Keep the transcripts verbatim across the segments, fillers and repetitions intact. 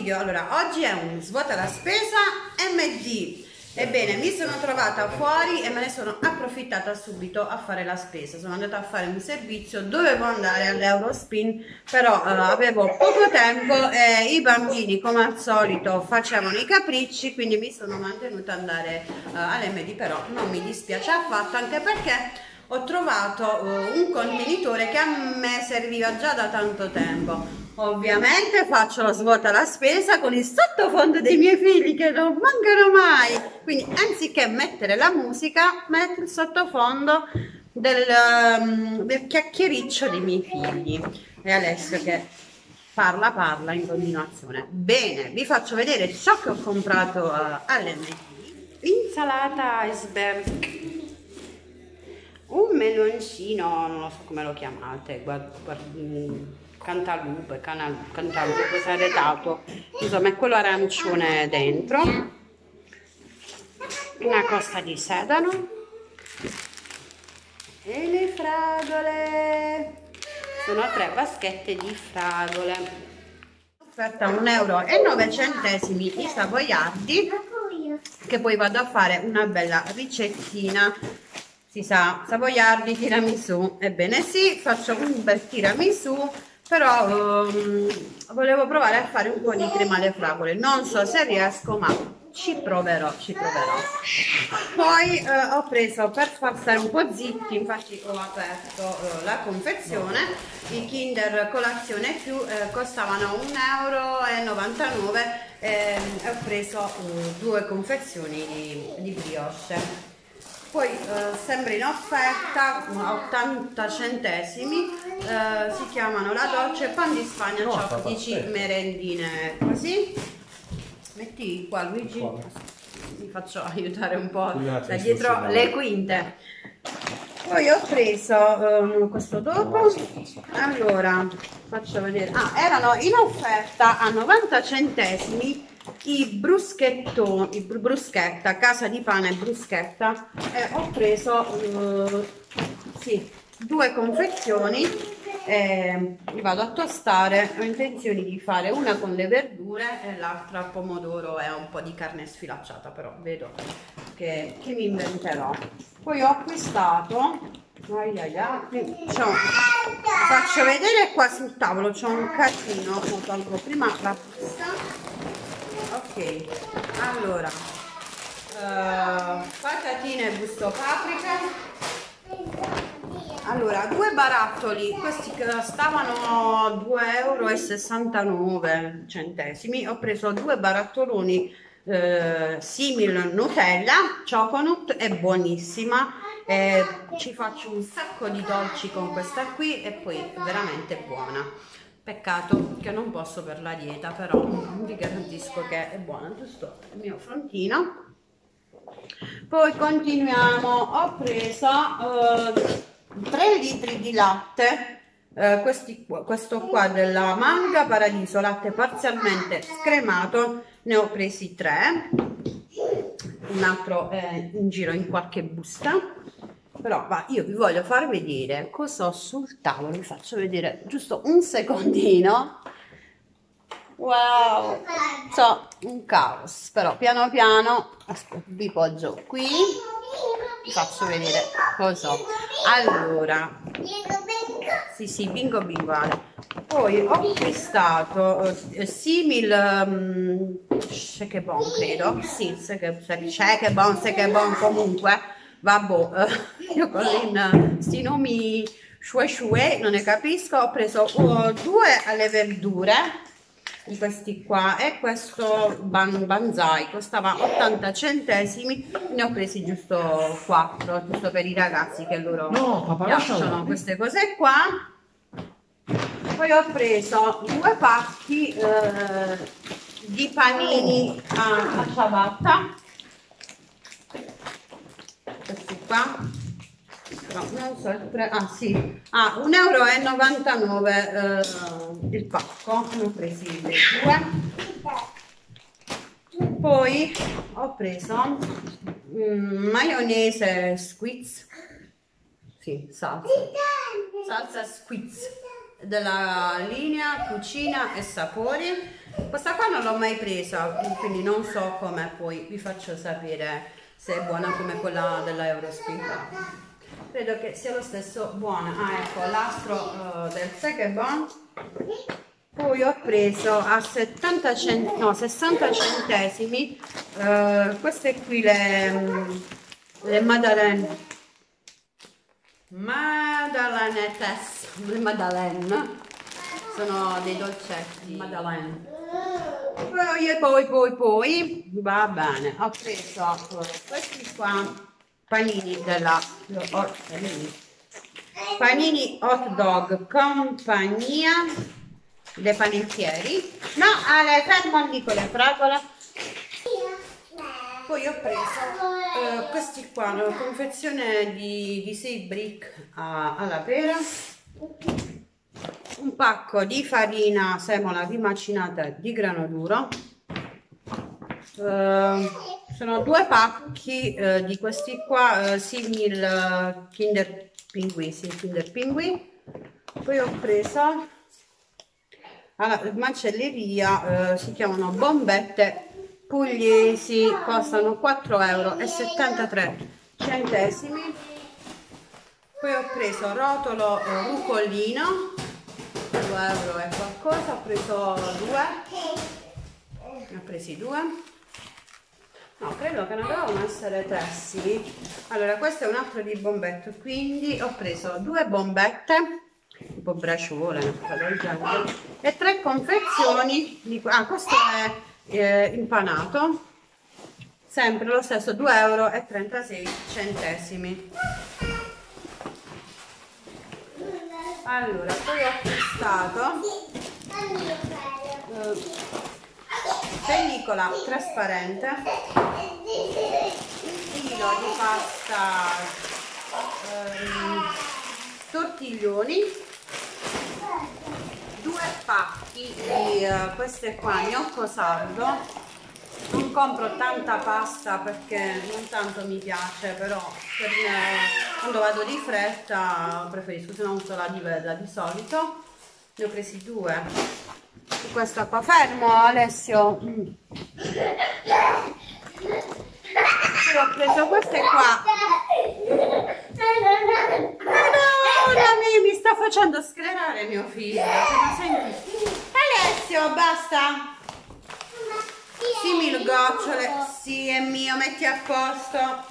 video. Allora, oggi è un svuota la spesa M D. Ebbene, mi sono trovata fuori e me ne sono approfittata subito a fare la spesa. Sono andata a fare un servizio, dovevo andare all'Eurospin, però eh, avevo poco tempo e i bambini, come al solito, facevano i capricci, quindi mi sono mantenuta ad andare eh, all'M D, però non mi dispiace affatto, anche perché ho trovato uh, un contenitore che a me serviva già da tanto tempo. Ovviamente faccio la svuota la spesa con il sottofondo dei miei figli che non mancano mai, quindi anziché mettere la musica metto il sottofondo del, um, del chiacchiericcio dei miei figli e Alessio che parla parla in continuazione. Bene, vi faccio vedere ciò che ho comprato uh, all'M D. Insalata iceberg, un meloncino, non lo so come lo chiamate, guarda, guarda, cantalupe, cantalupe saretato, insomma è quello arancione dentro, una costa di sedano e le fragole, sono tre vaschette di fragole, offerta un euro e nove centesimi i savoiardi, che poi vado a fare una bella ricettina. Si sa, savoiardi, tiramisù. Ebbene sì, faccio un bel tiramisù, però um, volevo provare a fare un po' di crema alle fragole. Non so se riesco, ma ci proverò, ci proverò. Poi eh, ho preso, per far stare un po' zitti, infatti ho aperto eh, la confezione, i Kinder Colazione Più eh, costavano un euro e novantanove e ho preso eh, due confezioni di, di brioche. Poi eh, sempre in offerta ottanta centesimi, eh, si chiamano La Dolce Pan di Spagna, no, cioccolatini, merendine così. Metti qua Luigi, ti faccio aiutare un po' da dietro le quinte. Poi ho preso um, questo dopo, allora faccio vedere, ah erano in offerta a novanta centesimi i bruschettoni, i bruschetta, casa di pane bruschetta, e ho preso uh, sì, due confezioni e li vado a tostare. Ho intenzione di fare una con le verdure e l'altra al pomodoro e un po' di carne sfilacciata, però vedo che, che mi inventerò. Poi ho acquistato, ai ai ai, faccio vedere qua sul tavolo, c'è un casino, lo tolgo prima la busta. Ok, allora uh, patatine gusto paprika, allora due barattoli, questi che stavano due euro e sessantanove centesimi, ho preso due barattoloni eh, simil Nutella Choconut, è buonissima, eh, ci faccio un sacco di dolci con questa qui e poi è veramente buona. Peccato che non posso per la dieta, però vi garantisco che è buona, giusto il mio frontino. Poi continuiamo, ho preso uh, tre litri di latte, uh, questi, questo qua della Manga Paradiso, latte parzialmente scremato, ne ho presi tre, un altro è in giro in qualche busta. Però va, io vi voglio far vedere cosa ho sul tavolo, vi faccio vedere giusto un secondino. Wow, so, un caos, però piano piano, aspetta, vi poggio qui, vi faccio vedere cosa ho. Allora, sì sì, bingo bingo. Poi ho acquistato eh, simil um, shake bon, credo, sì, shake bon, shake bon comunque. Vabbè, eh, io così in sti nomi shue shue non ne capisco. Ho preso uh, due alle verdure di questi qua e questo ban banzai costava ottanta centesimi, ne ho presi giusto quattro, giusto per i ragazzi che loro no, piacciono queste cose qua. Poi ho preso due pacchi eh, di panini a, a ciabatta, questi qua, però non so il prezzo, ah sì, ah, un euro e novantanove eh, il pacco, ne ho presi due. Poi ho preso mm, maionese squeeze, sì, salsa, salsa squeeze della linea Cucina e Sapori, Questa qua non l'ho mai presa, quindi non so com'è, poi vi faccio sapere se è buona come quella della Eurospin. Credo che sia lo stesso buona. Ah, ecco, l'astro uh, del Sekebon. Poi ho preso a settanta cent no, sessanta centesimi uh, queste qui, le, le Madeleine. Madalenettes, le Madeleine. Sono dei dolcetti Madeleine. Poi, poi, poi, poi, va bene, ho preso questi qua, panini della oh, panini. panini hot dog compagnia dei panettieri. No, Ale, fermo lì con le fragole. Poi ho preso uh, questi qua, una confezione di, di sei brick a, alla pera. Un pacco di farina semola rimacinata di grano duro, uh, sono due pacchi uh, di questi qua uh, simil uh, Kinder Pinguì, sì, Kinder Pinguì. Poi ho preso alla macelleria, uh, si chiamano bombette pugliesi, costano quattro euro e settantatré centesimi. Poi ho preso rotolo uh, rucollino, due euro e qualcosa, ho preso due, ne ho presi due, no, credo che ne dovevano essere tre, sì. Allora, questo è un altro di bombette, quindi ho preso due bombette, tipo braciole, e tre confezioni di, ah, questo è eh, impanato, sempre lo stesso, due euro e trentasei centesimi. Allora, poi ho acquistato eh, pellicola trasparente, filo di pasta ehm, tortiglioni, due pacchi di uh, queste qua gnocco sardo. Non compro tanta pasta perché non tanto mi piace, però per me, quando vado di fretta preferisco, se non uso la livella di solito. Ne ho presi due. Questa qua, fermo Alessio. Mm. Poi ho preso queste qua. Madonna mia, mi sta facendo sclerare mio figlio. Senti. Alessio, basta. Simil gocciole, sì, è mio, metti a posto.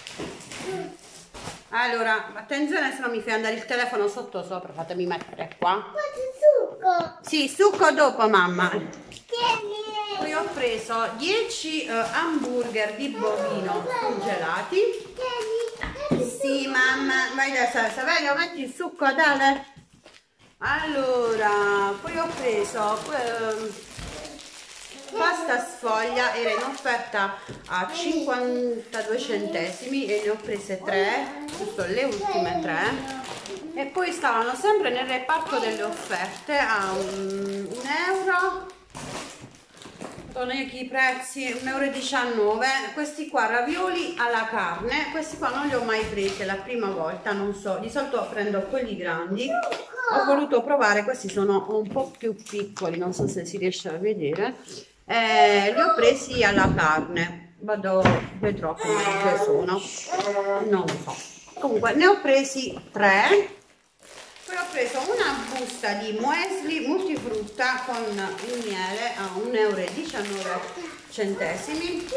Allora, attenzione, se no mi fai andare il telefono sotto sopra, fatemi mettere qua. Succo. Sì, succo dopo, mamma. Poi ho preso dieci uh, hamburger di bovino congelati. Sì, mamma, vai da Saverio, metti il succo, dale. Allora, poi ho preso uh, pasta sfoglia, era in offerta a cinquantadue centesimi e ne ho prese tre, giusto le ultime tre. E poi stavano sempre nel reparto delle offerte a un, un euro, sono i prezzi, un euro e diciannove. Questi qua ravioli alla carne, questi qua non li ho mai presi, è la prima volta, non so, di solito prendo quelli grandi. Ho voluto provare, questi sono un po' più piccoli, non so se si riesce a vedere. Eh, li ho presi alla carne, vado, vedrò come sono, non lo so. Comunque ne ho presi tre. Poi ho preso una busta di muesli multifrutta con il miele a un euro e diciannove centesimi.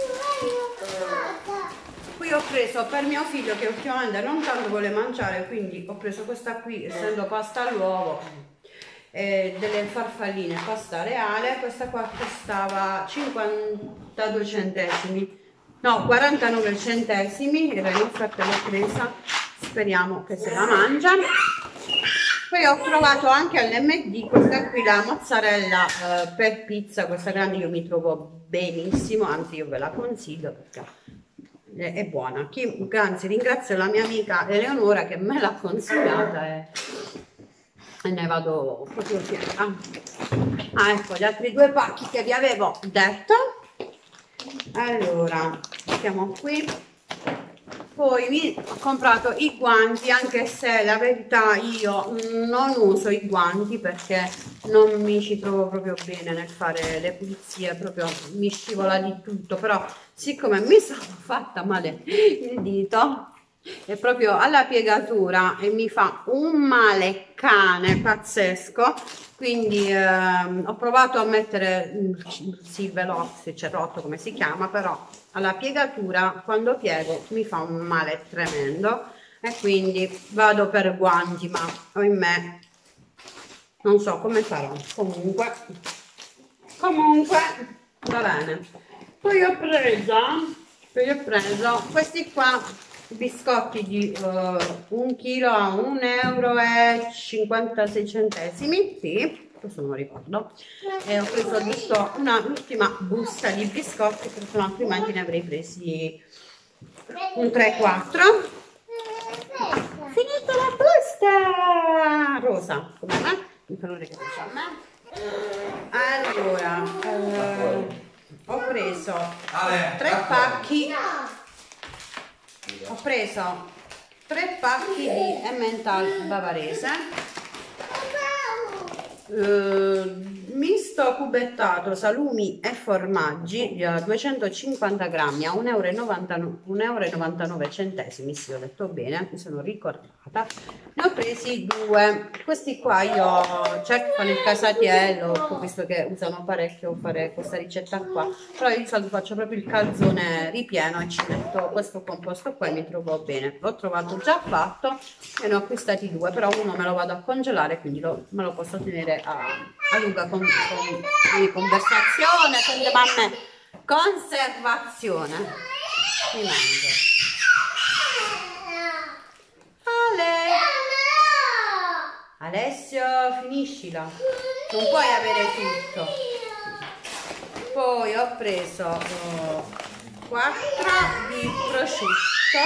Qui ho preso per mio figlio che ultimamente non tanto vuole mangiare, quindi ho preso questa qui, essendo pasta all'uovo, eh, delle farfalline pasta reale. Questa qua costava cinquantadue centesimi, no, quarantanove centesimi, era in offerta, l'ho presa, speriamo che se la mangia. Poi ho trovato anche all'M D questa qui, la mozzarella eh, per pizza, questa grande, io mi trovo benissimo, anzi io ve la consiglio perché è, è buona. Chi, anzi ringrazio la mia amica Eleonora che me l'ha consigliata e, e ne vado proprio fiera. Ah, ecco gli altri due pacchi che vi avevo detto. Allora, siamo qui. Poi mi ho comprato i guanti, anche se la verità io non uso i guanti perché non mi ci trovo proprio bene nel fare le pulizie, proprio mi scivola di tutto, però siccome mi sono fatta male il dito è proprio alla piegatura e mi fa un male cane pazzesco, quindi ehm, ho provato a mettere sì, veloce, c'è rotto come si chiama, però alla piegatura quando piego mi fa un male tremendo e quindi vado per guanti, ma ahimè non so come farò. Comunque comunque va bene. Poi ho preso poi ho preso questi qua biscotti di uh, un chilo a un euro e cinquantasei centesimi, sì, questo non lo ricordo, e ho preso giusto una ultima busta di biscotti perché altrimenti ne avrei presi un tre quattro. Finita la busta rosa come me, mi fanno che piace a me. Allora eh, ho preso tre pacchi ho preso tre pacchi di Emmental bavarese, eh, misto cubettato salumi e formaggi, eh, duecentocinquanta grammi a un euro e novantanove centesimi, sì, ho detto bene, mi sono ricordata. Ne ho presi due, questi qua io certo fanno il casatiello, ho visto che usano parecchio fare questa ricetta qua, però io di solito faccio proprio il calzone ripieno e ci metto questo composto qua e mi trovo bene. L'ho trovato già fatto e ne ho acquistati due, però uno me lo vado a congelare, quindi lo, me lo posso tenere a, a lunga con, con, con conversazione, con le mamme, conservazione. Mi mangio. Ale! Alessio, finiscila, non puoi avere tutto. Poi ho preso oh, quattro di prosciutto,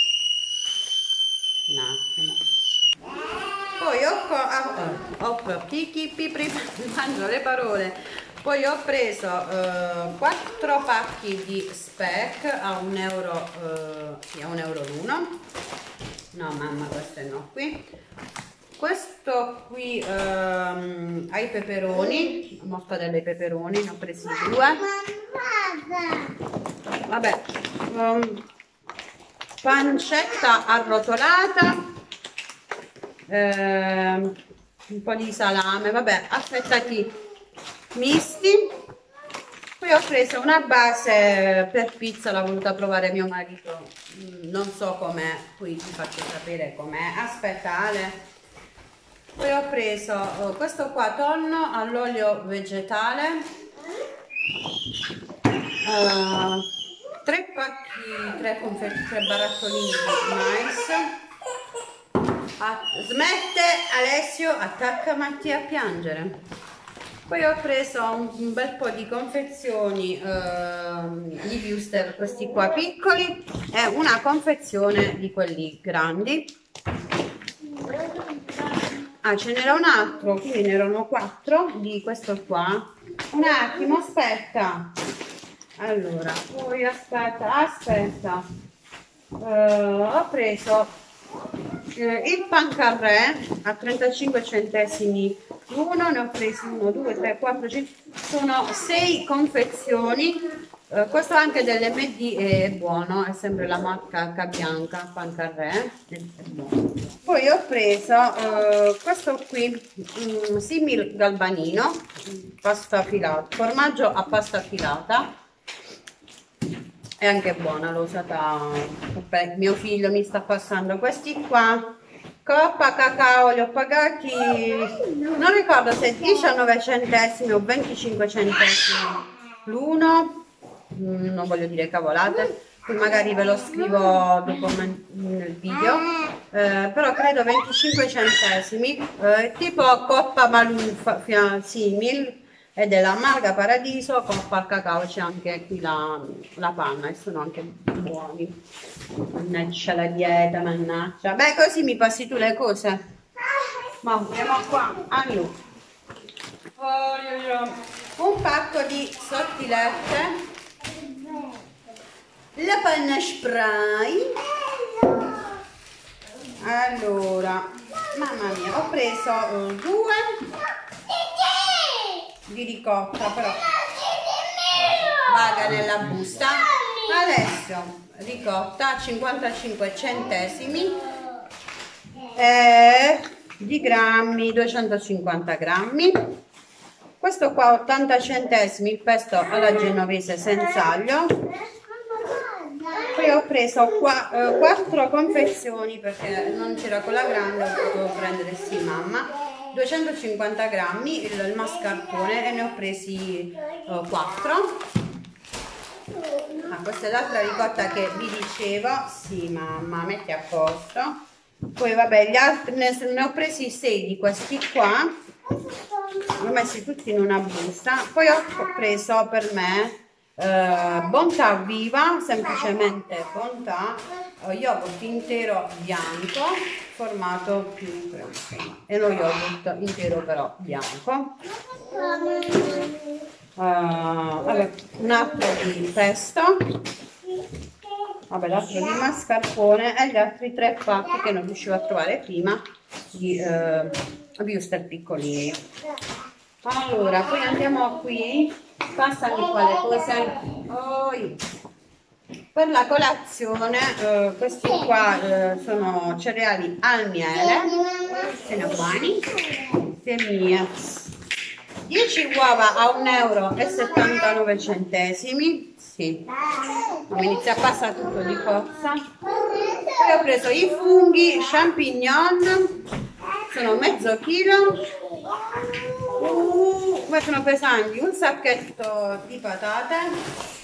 un attimo. Poi ho, ho, ho picchi, pipri, mangio le parole. Poi ho preso uh, quattro pacchi di speck a un euro, uh, sì, a un euro l'uno. No mamma, questo è no qui. Questo qui um, ai peperoni, mortadella ai peperoni, ne ho presi due. Vabbè, um, pancetta arrotolata, eh, un po' di salame, vabbè, affettati misti. Poi ho preso una base per pizza, l'ha voluta provare mio marito, non so com'è, poi ti faccio sapere com'è. Aspetta Ale. Poi ho preso oh, questo qua, tonno all'olio vegetale, uh, tre pacchi, tre, tre barattolini di mais. Ah, smette Alessio, attacca Mattia a piangere. Poi ho preso un, un bel po' di confezioni uh, di Wuster, questi qua piccoli, e una confezione di quelli grandi. Ah, ce n'era un altro, quindi ne erano quattro di questo qua. Un attimo, aspetta. Allora, poi aspetta, aspetta. Uh, ho preso uh, il pancarré a trentacinque centesimi l'uno, ne ho presi uno, due, tre, quattro, cinque, sono sei confezioni. Uh, questo anche dell'M D è buono, è sempre la marca H bianca, pancarré, è buono. Poi ho preso uh, questo qui, um, simil galbanino, pasta filata, formaggio a pasta filata, è anche buona, l'ho usata, vabbè, mio figlio mi sta passando questi qua, coppa cacao, li ho pagati, non ricordo se diciannove centesimi o venticinque centesimi l'uno, non voglio dire cavolate, poi magari ve lo scrivo dopo nel video, eh, però credo venticinque centesimi, eh, tipo coppa maluffa simil, ed è la Marga Paradiso, coppa al cacao, c'è anche qui la, la panna e sono anche buoni. Mannaggia la dieta, mannaggia. Beh, così mi passi tu le cose. Ma andiamo qua, allora. Un pacco di sottilette, la panna spray, Allora, mamma mia, ho preso uh, due di ricotta, però vaga nella busta. Adesso ricotta cinquantacinque centesimi eh, di grammi, duecentocinquanta grammi. Questo qua ottanta centesimi il pesto alla genovese senza aglio. Poi ho preso qua, eh, quattro confezioni perché non c'era quella grande, ho potuto prendere sì mamma, duecentocinquanta grammi il, il mascarpone e ne ho presi eh, quattro. Ah, questa è l'altra ricotta che vi dicevo, sì mamma, metti a posto. Poi vabbè, gli altri ne, ne ho presi sei di questi qua, li ho messi tutti in una busta. Poi ho preso per me eh, Bontà Viva, semplicemente Bontà, eh, yogurt intero bianco, formato più crema, e lo yogurt intero però bianco. Uh, vabbè, un altro di pesto, vabbè, l'altro di mascarpone e gli altri tre pacchi che non riuscivo a trovare prima di uh, wurstel piccolini. Allora, poi andiamo qui, passami qua le cose. Oh, per la colazione uh, questi qua uh, sono cereali al miele, se ne buoni, se mie. dieci uova a un euro e settantanove centesimi, sì, mi inizia a passare tutto di cozza. Poi ho preso i funghi champignon, sono mezzo chilo, uh, ma sono pesanti, un sacchetto di patate.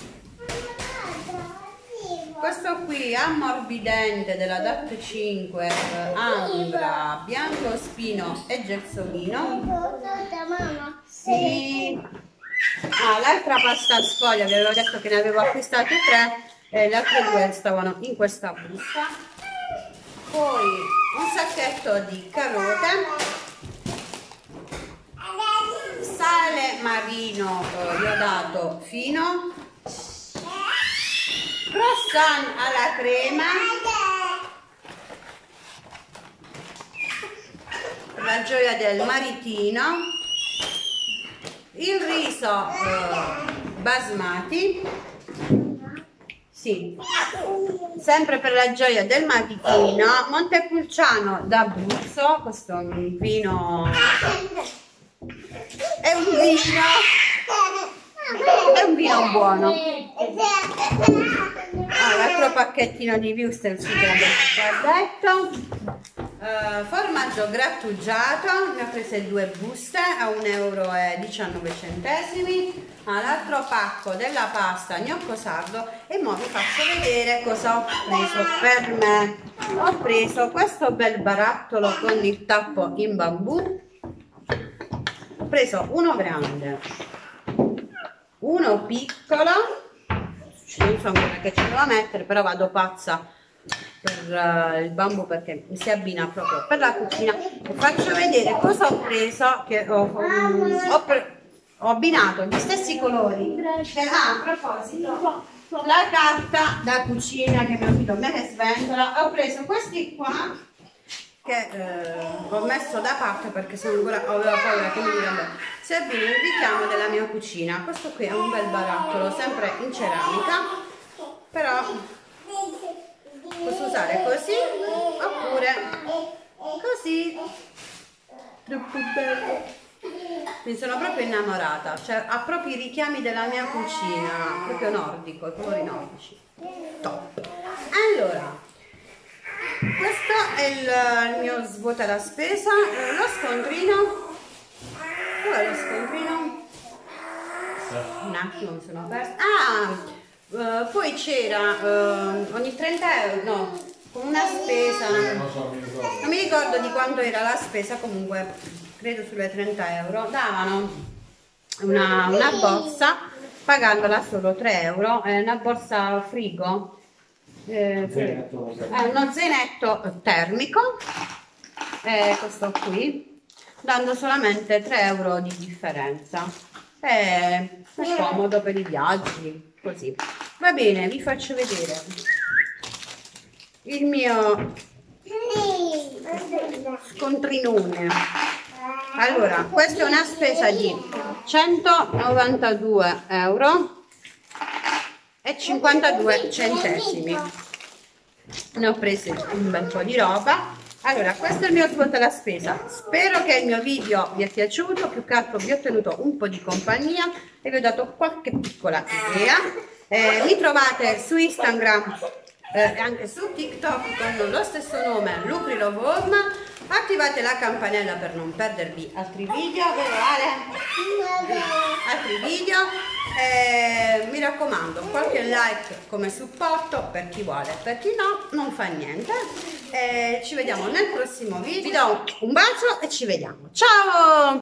Questo qui ammorbidente della D A T cinque, eh, Ambra, biancospino e gelsomino. Sì. Ah, l'altra pasta sfoglia, vi avevo detto che ne avevo acquistate tre e le altre due stavano in questa busta. Poi un sacchetto di carote, sale marino eh, iodato fino, croissant alla crema, la gioia del maritino, il riso eh, basmati, sì, sempre per la gioia del maritino, Montepulciano d'Abruzzo, questo è un vino, è un vino, è un vino buono. Ah, l'altro pacchettino di wurstel su detto. Uh, formaggio grattugiato, ne ho prese due buste a un euro e diciannove centesimi. Ah, l'altro pacco della pasta gnocco sardo, e ora vi faccio vedere cosa ho preso per me. Ho preso questo bel barattolo con il tappo in bambù, ho preso uno grande, uno piccolo, non so che ci devo mettere, però vado pazza per uh, il bambù perché mi si abbina proprio per la cucina. Vi faccio vedere cosa ho preso, che ho, um, ho, pre ho abbinato gli stessi colori. Ah, a proposito, la carta da cucina che mio figlio me ne sventola, ho preso questi qua che eh, ho messo da parte perché sono ancora, avevo paura che mi diranno si abbina il richiamo della mia cucina. Questo qui è un bel barattolo, sempre in ceramica, però posso usare così oppure così, troppo bello, mi sono proprio innamorata, cioè ha proprio i richiami della mia cucina, proprio nordico, i colori nordici, top. Allora, questo è il, il mio svuota la spesa. Lo scontrino, dov'è lo scontrino? Un attimo, mi sono persa. Ah! Uh, poi c'era uh, ogni trenta euro, no, con una spesa, non mi ricordo di quanto era la spesa, comunque credo sulle trenta euro, davano una, una borsa pagandola solo tre euro, è una borsa frigo, eh, zainetto, è uno zainetto termico, eh, questo qui, dando solamente tre euro di differenza, è, è comodo per i viaggi. Così va bene, vi faccio vedere il mio scontrinone. Allora, questa è una spesa di centonovantadue euro e cinquantadue centesimi. Ne ho presi un bel po' di roba. Allora, questo è il mio sconto alla spesa. Spero che il mio video vi è piaciuto, più che altro vi ho tenuto un po' di compagnia e vi ho dato qualche piccola idea. Eh, mi trovate su Instagram e eh, anche su TikTok con lo stesso nome, Lucri Love Home. Attivate la campanella per non perdervi altri video, vero Ale? Altri video. Eh, mi raccomando, qualche like come supporto per chi vuole, per chi no non fa niente. Eh, ci vediamo nel prossimo video. Vi do un bacio e ci vediamo. Ciao!